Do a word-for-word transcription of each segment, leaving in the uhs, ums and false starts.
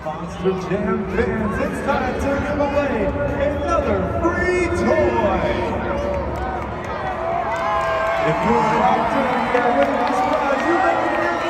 Monster Jam fans, it's time to give away another free toy! If you're locked in here with this prize, you make it here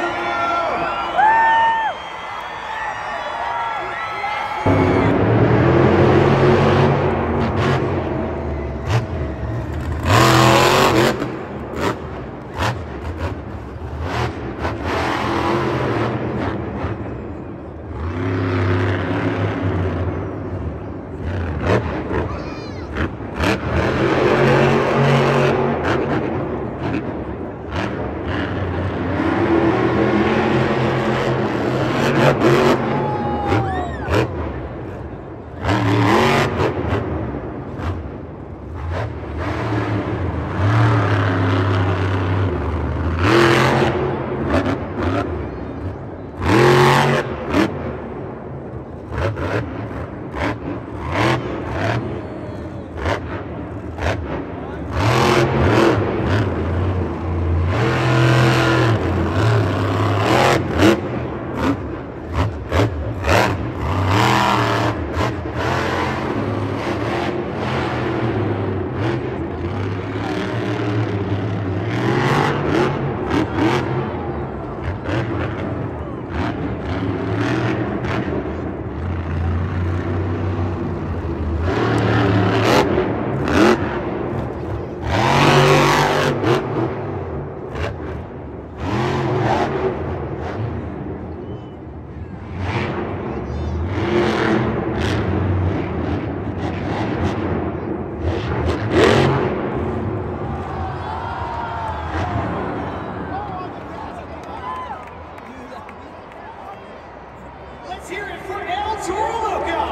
Let's hear it for El Toro Loco!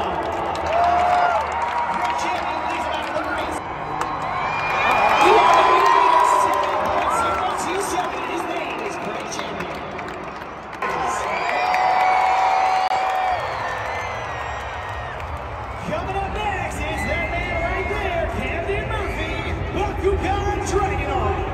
Great champion leads back the race. He has ten point zero two seven. His name is Great Champion. Coming up next is that man right there, Camden Murphy, Bakugan Dragunov.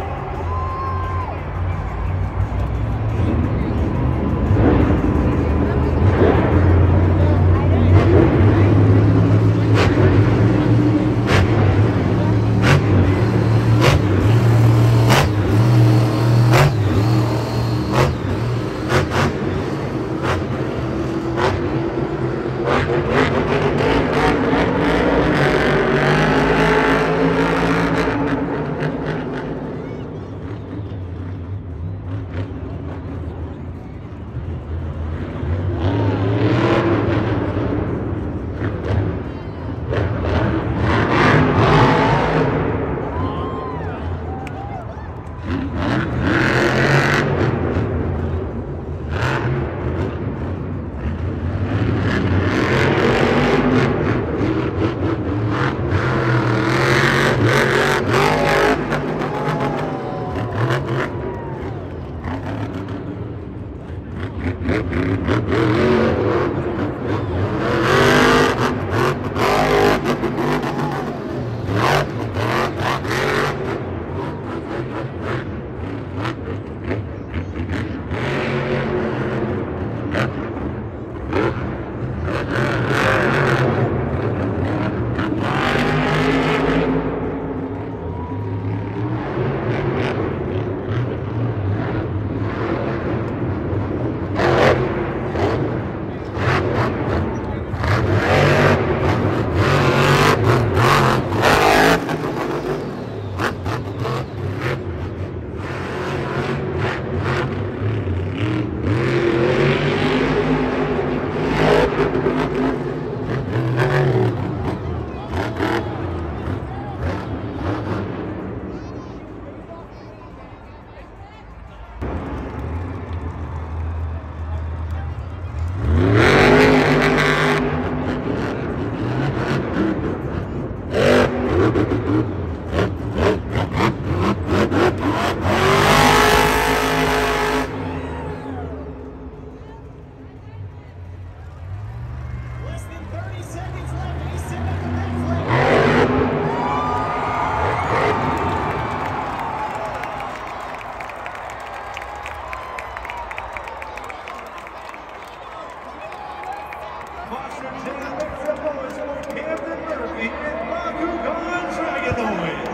Foster Jam makes some noise for Camden Murphy and Bakugan Dragonoid.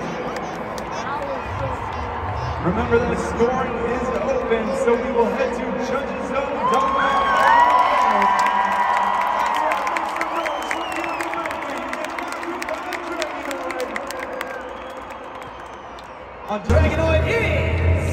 Remember that scoring is open, so we will head to Judges Zone. On Dragonoid is...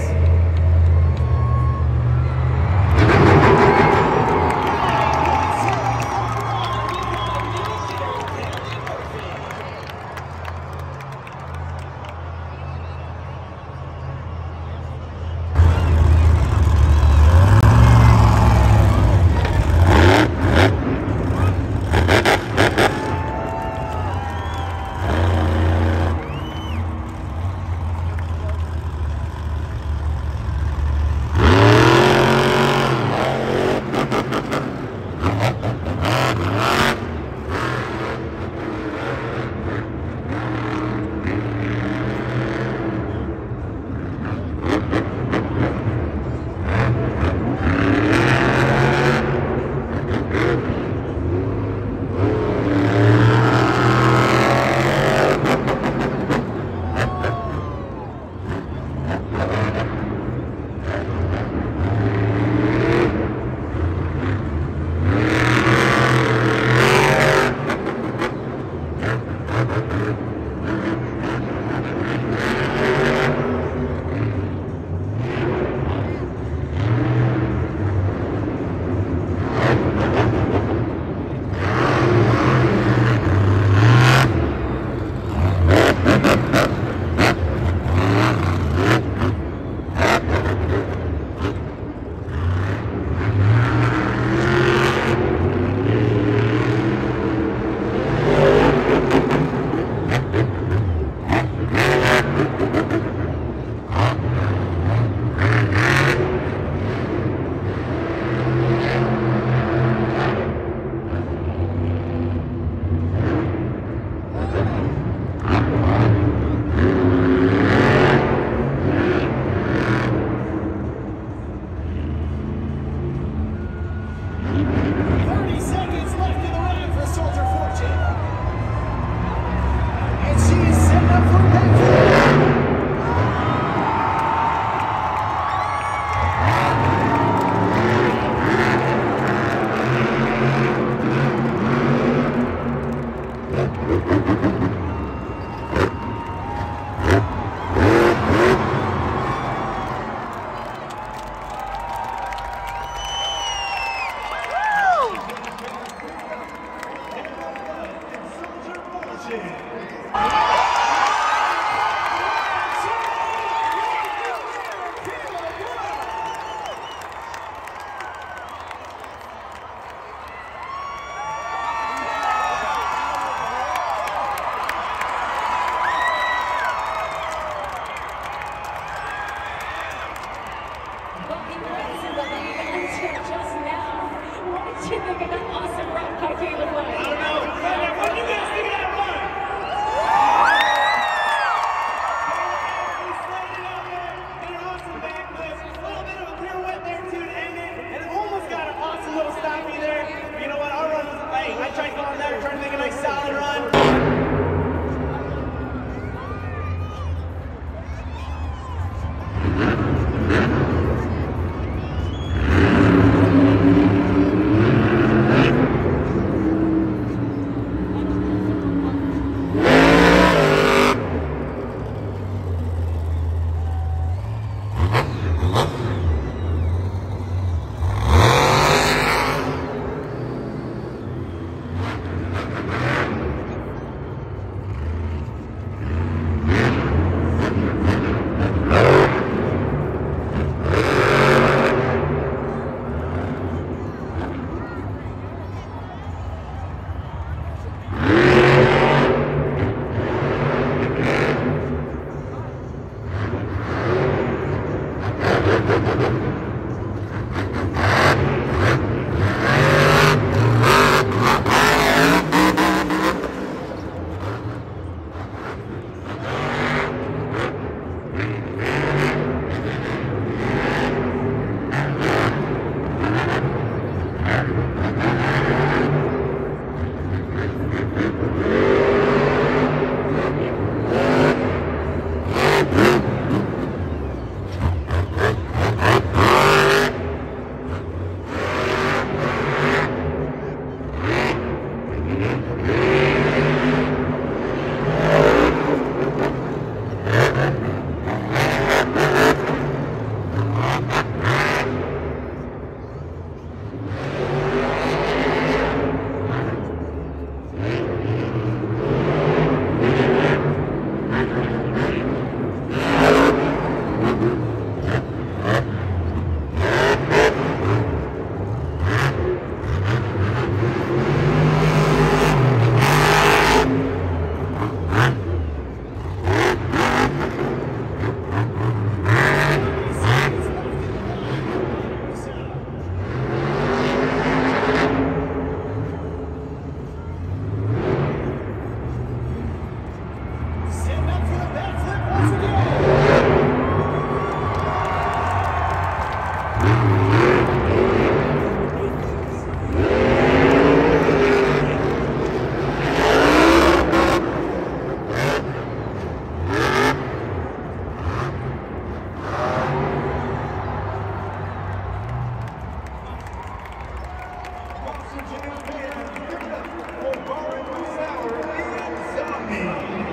Michigan fans, give it up for Warren Musauer and Zombie.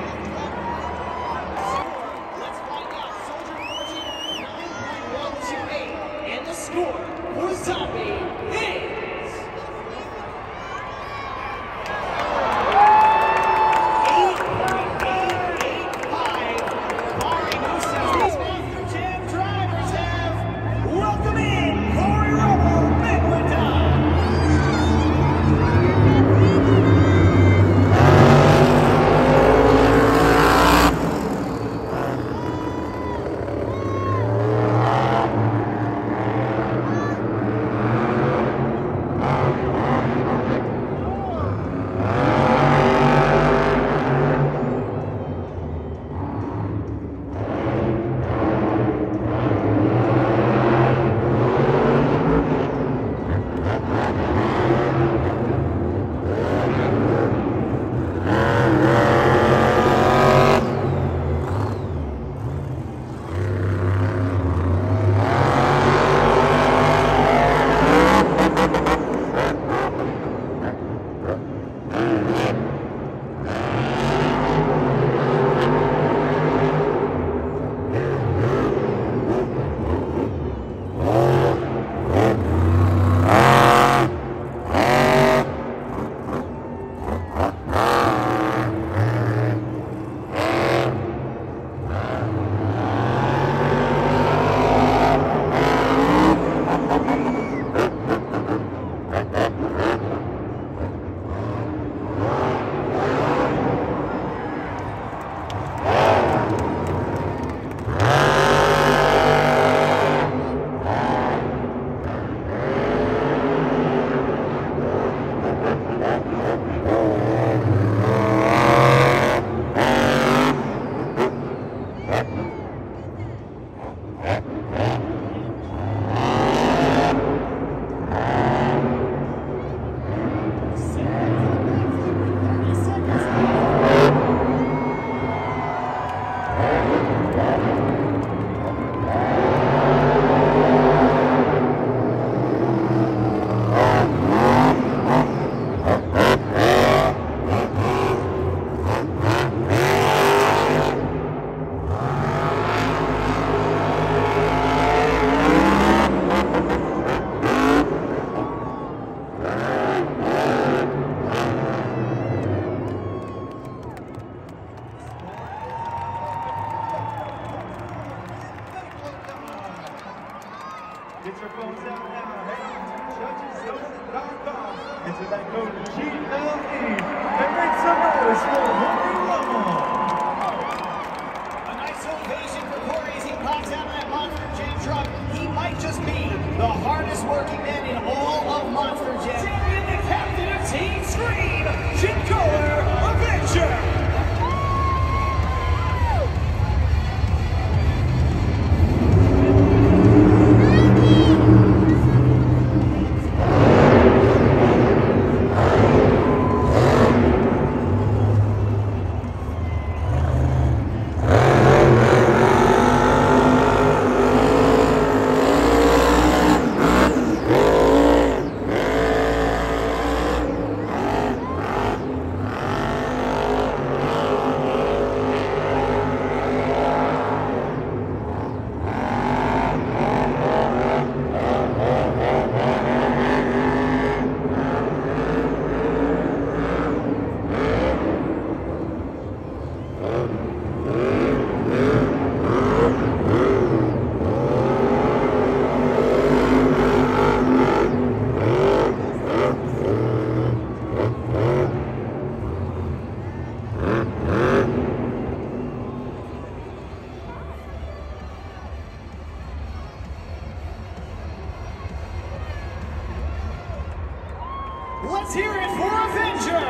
Let's find out. Soldier marching nine point one two eight. And the score for Zombie is eight point eight eight five. Barring Musauer. These Monster Jam drivers have welcome in Corey Romo Megalodon. Get your phones out now. Head on to judges zone dot com. Enter that code G L E and make some noise for Corey Romo. A nice ovation for Corey as he pops out of that Monster Jam truck. He might just be the hardest working man in all of Monster Jam. Champion, the captain of Team Scream, Jim Kohler, Avenger. Let's hear it for Avenger!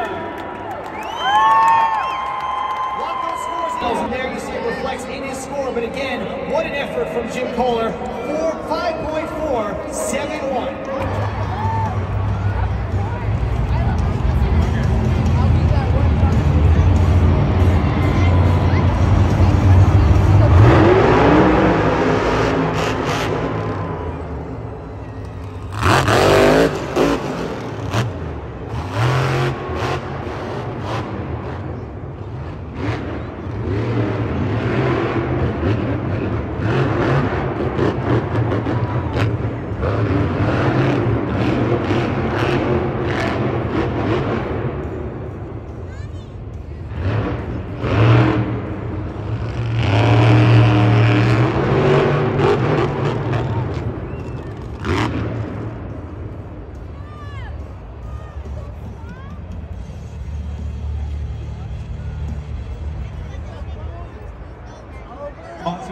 Lock those scores. And there you see it reflects in his score, but again, what an effort from Jim Kohler. five point four seven one.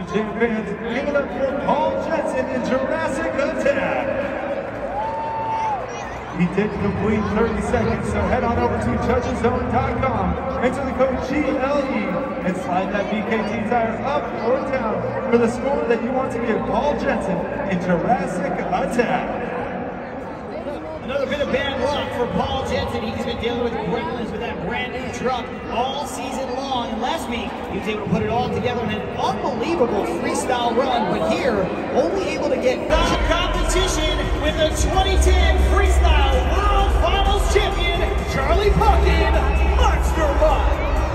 Jam fans, give it up for Paul Jensen in Jurassic Attack. He did complete thirty seconds, so head on over to judges zone dot com, enter the code G L E, and slide that B K T tire up or down for the score that you want to give Paul Jensen in Jurassic Attack. Another bit of bad luck for Paul Jensen. He's been dealing with gremlins with that brand new truck all season long. And last week, he was able to put it all together in an unbelievable freestyle run. But here, only able to get top competition with the twenty ten Freestyle World Finals champion, Charlie Puckett, Monster Mutt.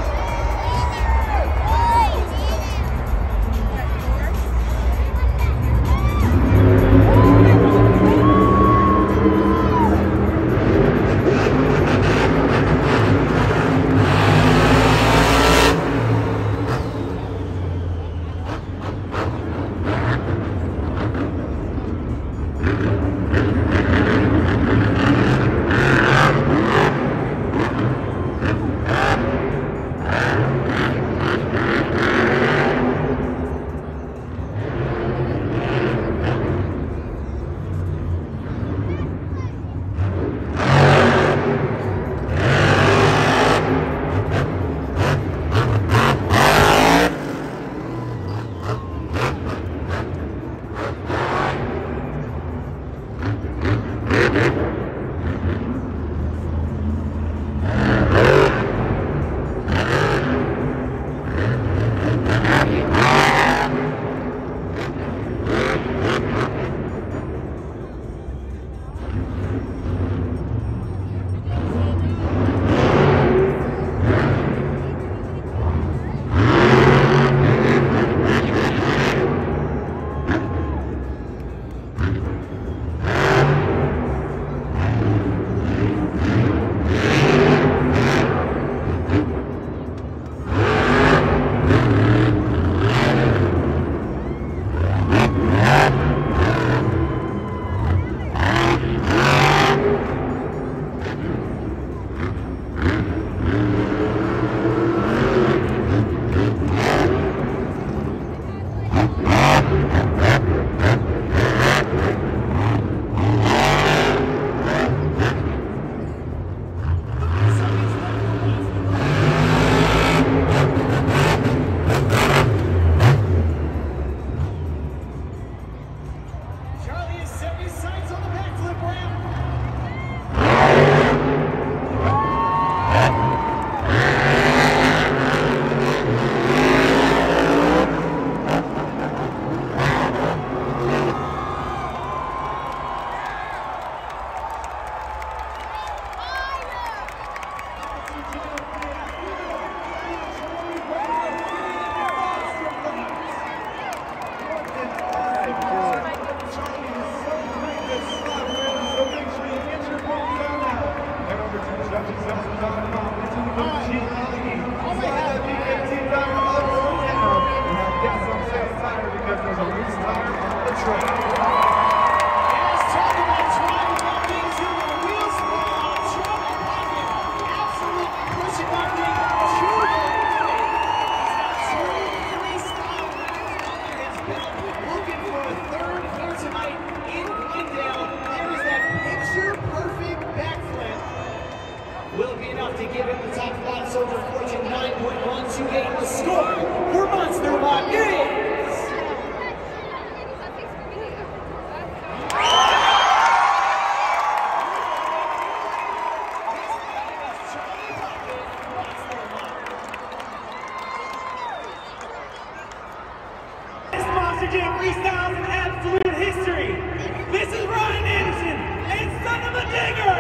Freestyles in absolute history. This is Ryan Anderson and Son of a Digger.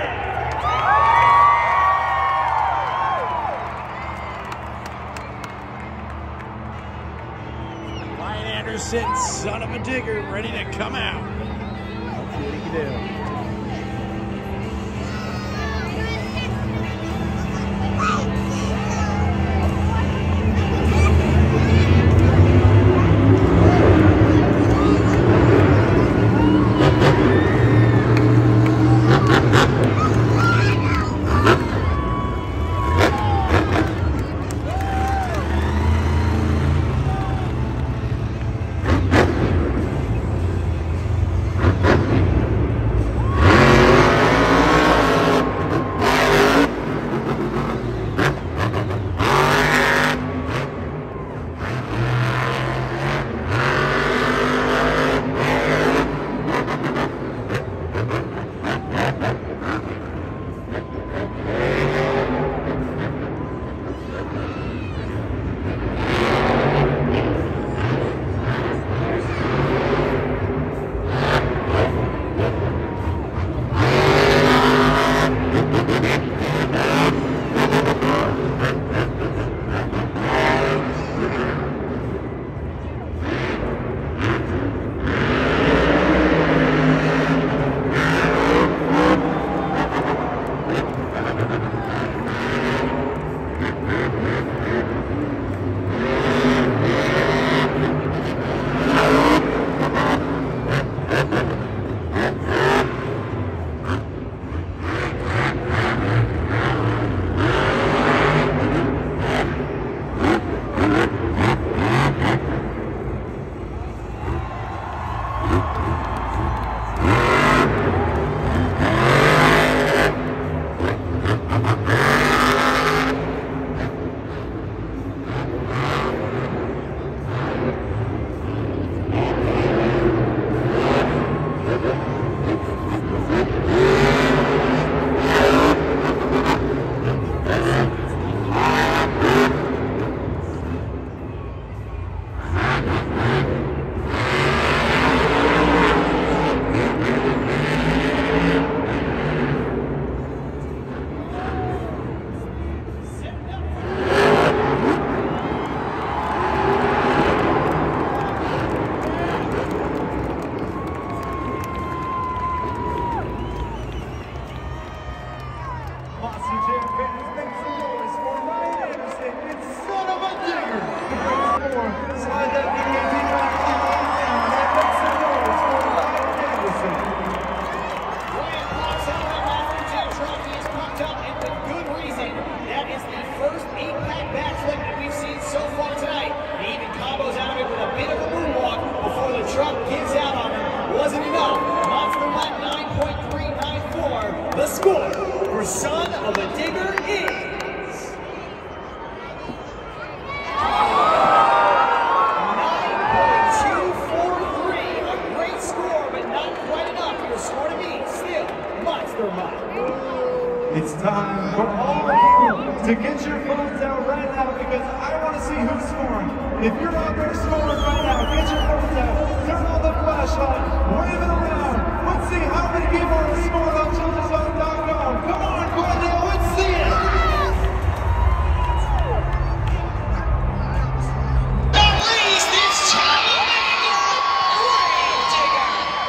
Ryan Anderson, Son of a Digger, ready to come out. Let's see what he can do. for Son of a Digger is... nine point two four three. A great score, but not quite enough for the score to beat. Still, Monster Mutt. It's time for all of you to get your phones out right now because I want to see who's scoring. If you're out there scoring right now, get your phones out, turn on the flashlight, wave it around. Let's see how many people are scoring on children's zone dot com. Come on, Cornell, let's see it. At least it's Charlie Gravedigger.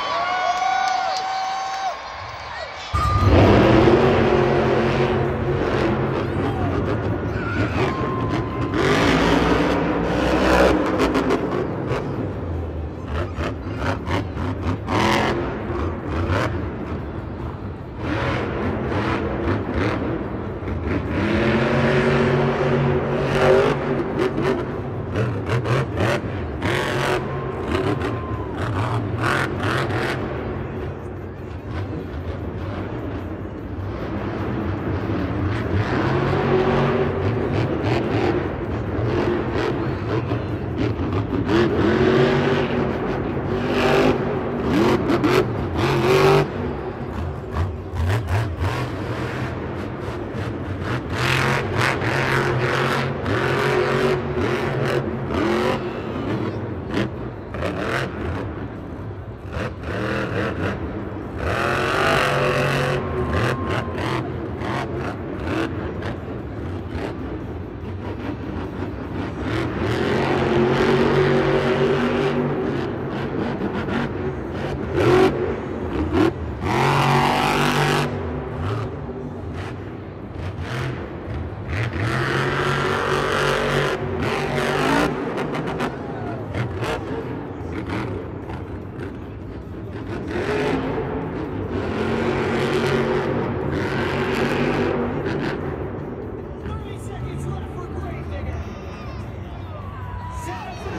thirty seconds left for Gravedigger. Set up for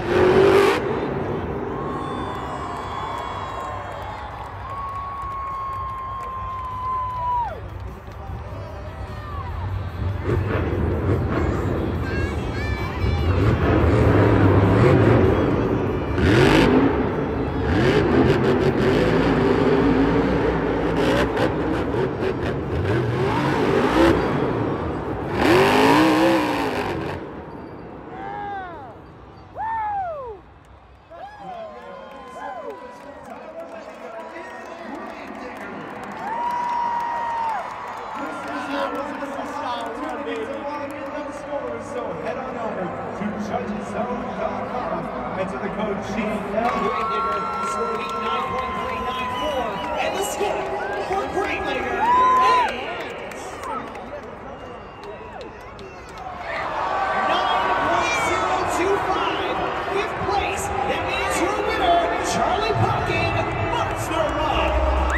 So head on over to judges zone dot com. Enter the code G L E. Gravedigger, score to beat nine point three nine four. And the score for Gravedigger is... nine point zero two five. Fifth place. That means your winner, Charlie Pumpkin, Monster Mutt.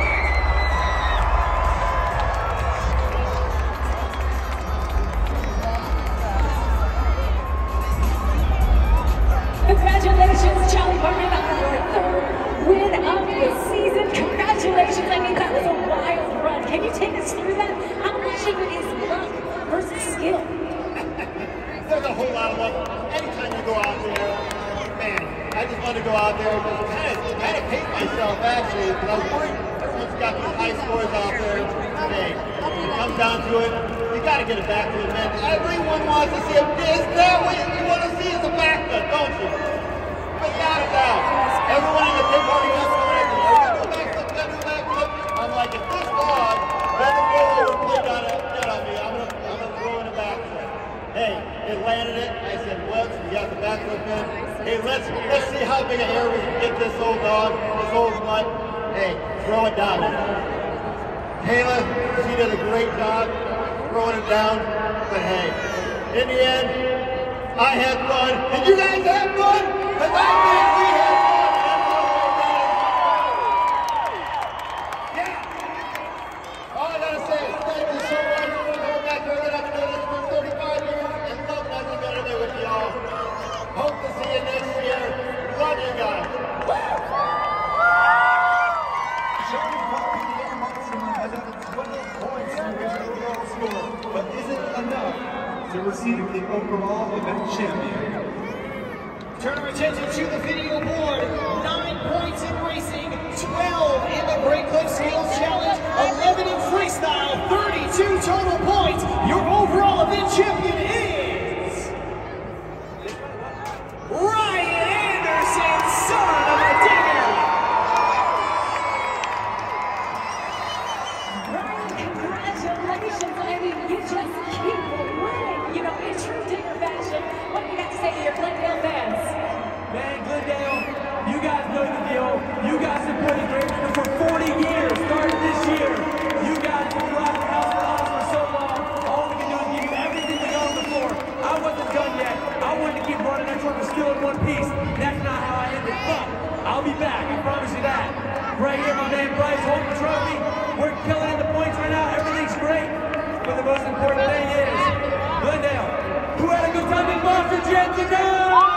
Congratulations, Charlie Pumpkin, on your third win of the season. Congratulations. I mean, that was a wild run. Can you take us through that? How much of it is luck versus skill? There's a whole lot of luck. Anytime you go out there, man, I just want to go out there and just kind of, kind of hate myself, actually, because I was worried everyone's got these high scores out there. Hey, when it comes down to it, you got to get it back to it, man. Everyone wants to see it. Is that what you want to see is a backflip, don't you? Without a doubt. Everyone in the pit party wants to win. Everyone do a backflip, got to do a backflip. I'm like, if this dog doesn't go over and play down it, get on me, I'm going to I'm gonna throw in a backflip. Hey, it landed it. I said, well, we got the backflip in. Hey, let's let's see how big an air we can get this old dog, this old mutt. Hey, throw it down. Kayla, she did a great job throwing it down. But hey, in the end, I had fun. Did you guys have fun? Because I did. We had fun. Yeah. All I gotta say is thank you so much for coming back here. I've been doing this for thirty-five years and love nothing better than with y'all. Hope to see you next year. Love you guys. Charlie Pumpkin and Monster Mutt has added twelve points to his overall to receive the overall event champion. Turn our attention to the video board. Nine points in racing, twelve in the Great Cliff Skills Challenge, eleven in freestyle, thirty-two total points. Your overall event champion is Ryan Anderson, son of a digger. Ryan, congratulations. I mean, you just keep winning. You know, in true digger fashion. What do you got to say to your Glendale fans? Man, Glendale, you guys know the deal. You guys supported Great Digger for forty years, started this year. You guys have been riding the house with us for so long. All we can do is give you everything we got on the floor. I wasn't done yet. I wanted to keep running that truck still in one piece. That's not how I ended, but I'll be back. I promise you that. Right here, my man Bryce holding the trophy. We're killing in the points right now. Everything's great. But the most important thing is, Glendale, who had a good time in Monster Jam tonight?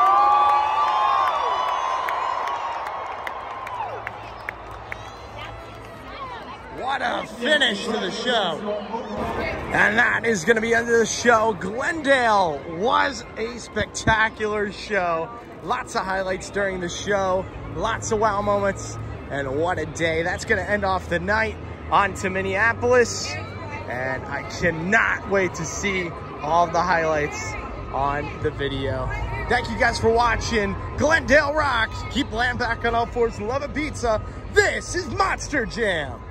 What a finish to the show. And that is going to be the end of the show. Glendale was a spectacular show. Lots of highlights during the show. Lots of wow moments. And what a day. That's going to end off the night. On to Minneapolis. And I cannot wait to see all the highlights on the video. Thank you guys for watching. Glendale rocks. Keep laying back on all fours and love a pizza. This is Monster Jam.